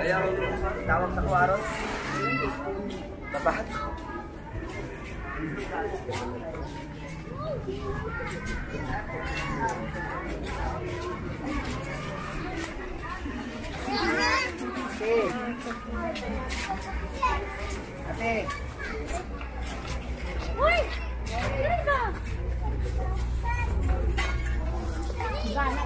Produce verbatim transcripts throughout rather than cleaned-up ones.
Ayaw, tawag sa kuwaron. Babahat. Ate. Ate. Uy! Kailan ka? Gana.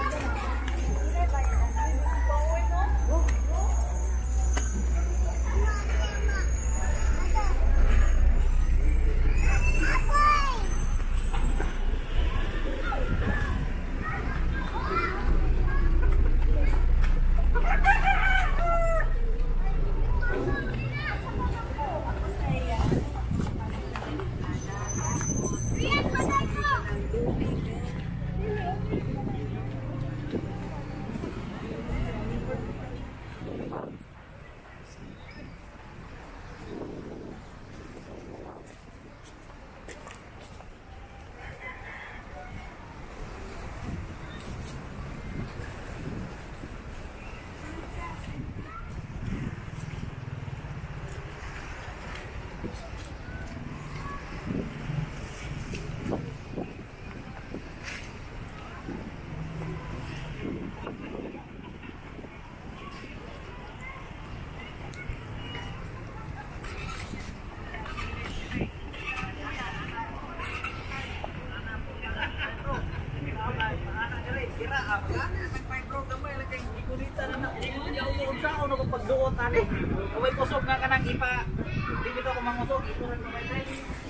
Kaway kusog nga ka nang ipa. Hindi ko kumangusog. Ikuran ko kayo.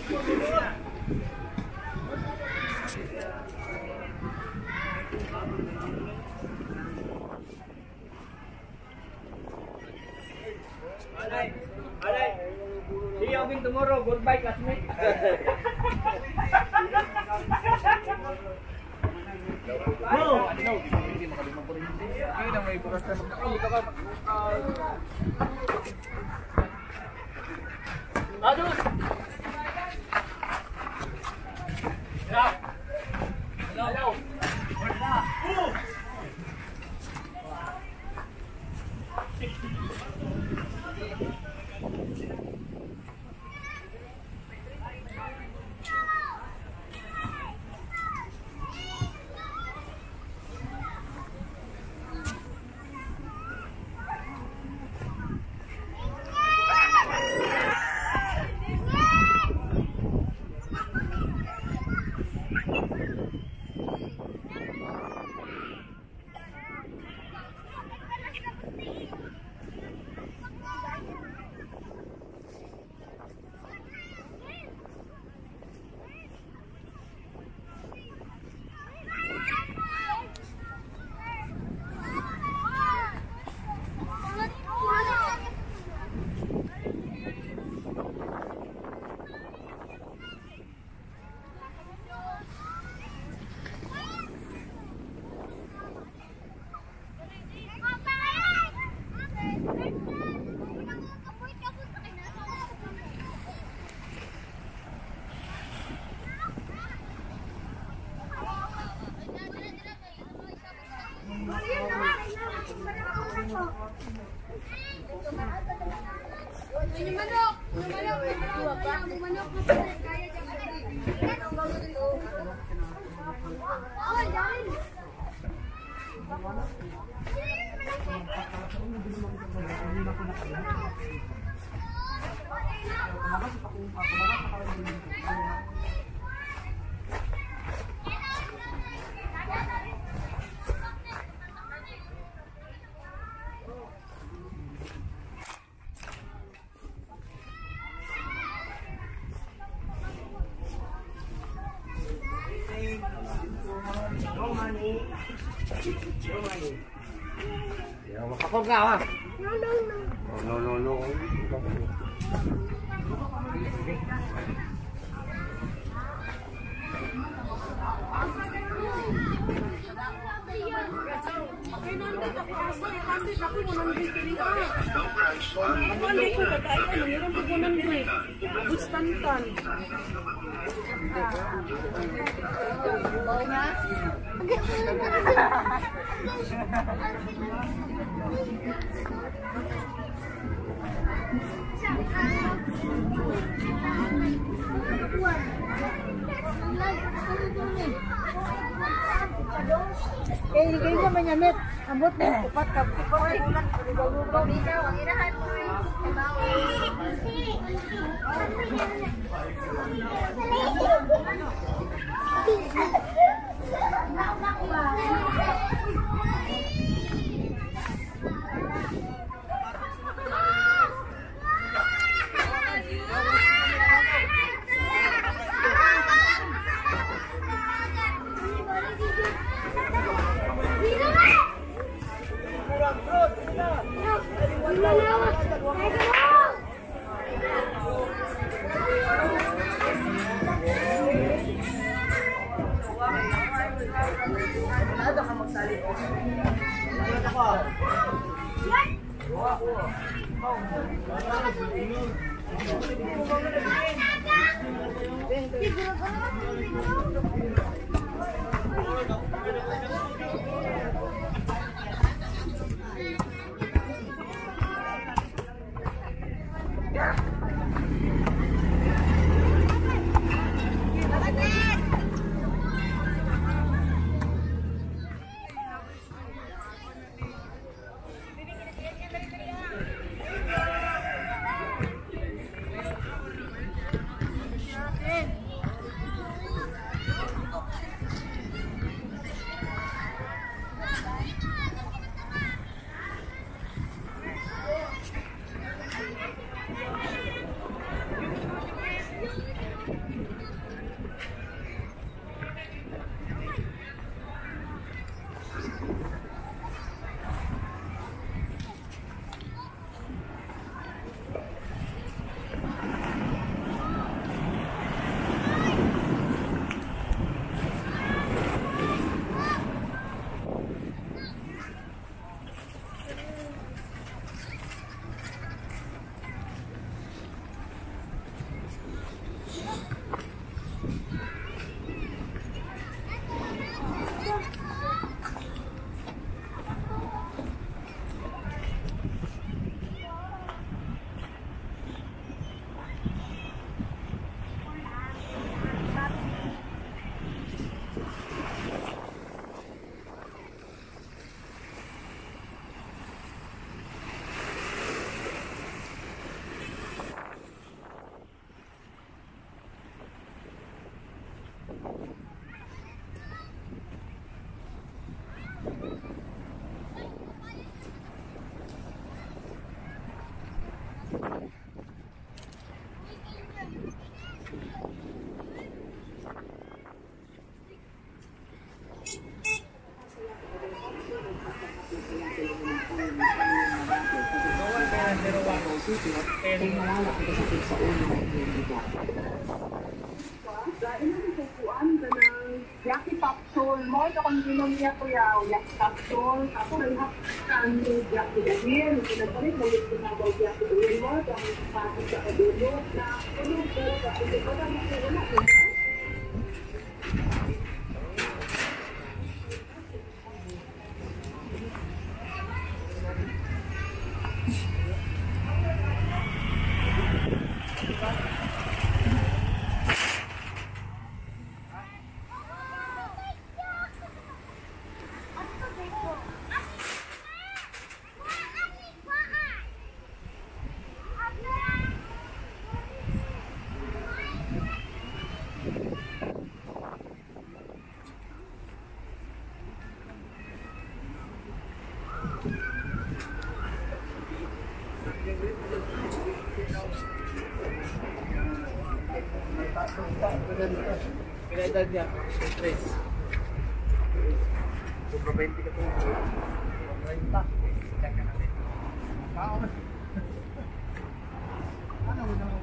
Alay. Alay. See you again tomorrow. Goodbye, classmate. Bro! Hindi makalimang po rin. Hindi na may bukas na magkakawit ka. Adus! Hello! Hello! Hello! Ako nga ha. No, no, no. No, no, no. Eh, hindi kayo naman yan, Met. Ambot mo, kupat ka. Kupat ka. Pabitaw, ang irahan mo. Kung malala ang kasakit sa ulo ng iyong iba. Dahil na nagpupuan ka ng Yaki Capsule mo, ito kung ginom niya ko yaw, Yaki Capsule, ako ay hakan ng Yaki Dahil, pinapalit na yung pinabaw Yaki Dahil mo, dahil pasok sa kadulo, na tulog pero ka, hindi ko na makilala, diba? Kaya edad niya, stress. Super twenty ka po. twenty. Check ka natin. Ano? Ano?